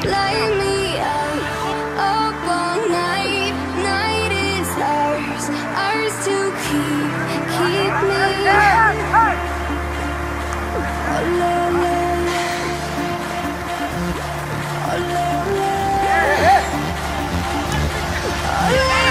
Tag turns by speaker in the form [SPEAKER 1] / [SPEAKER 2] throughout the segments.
[SPEAKER 1] light me up all night. Night is ours to keep me. Oh, la, la, la. Oh, la, la. Oh, la, la.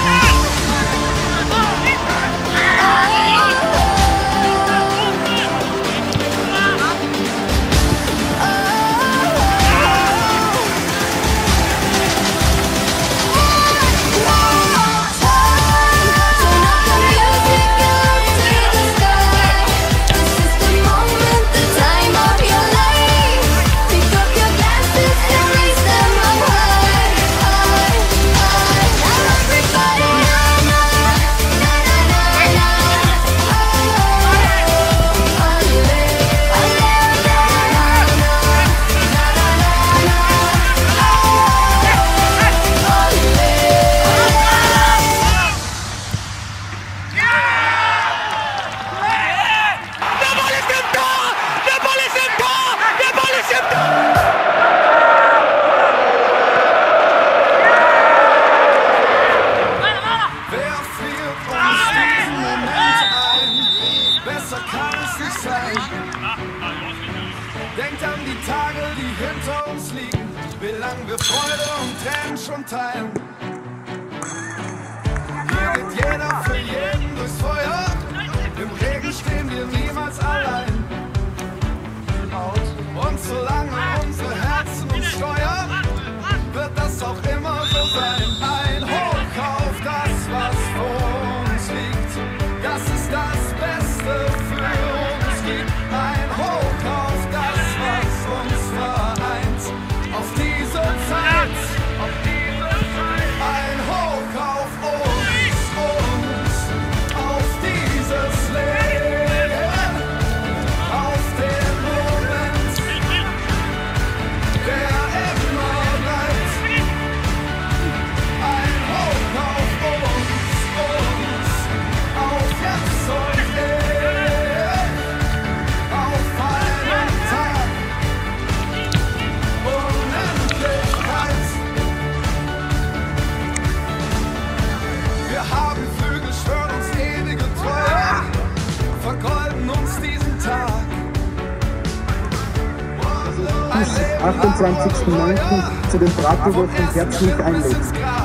[SPEAKER 2] Denkt an die Tage, die hinter uns liegen, wie lang wir Freude und Tränen schon teilen. Hier geht jeder für jeden durchs Feuer, im Regen stehen wir niemals allein. Und solange unsere Herzen uns steuern, wird das auch immer so sein. Ein Hoch auf das, was vor uns liegt, das ist das Beste für uns gibt. Ein Hoch auf das, was uns vereint, auf diese Zeit, ein Hoch auf uns, auf dieses Leben, auf den Moment, der immer bleibt. Ein Hoch auf uns, auf jetzt und hier, auf einen Tag, Unendlichkeit. Wir haben Flügel, schwören uns ewige Treue, vergolden uns diesen Tag.
[SPEAKER 3] Bis 28.09. zu den Bratiwochen herzlich einlädt.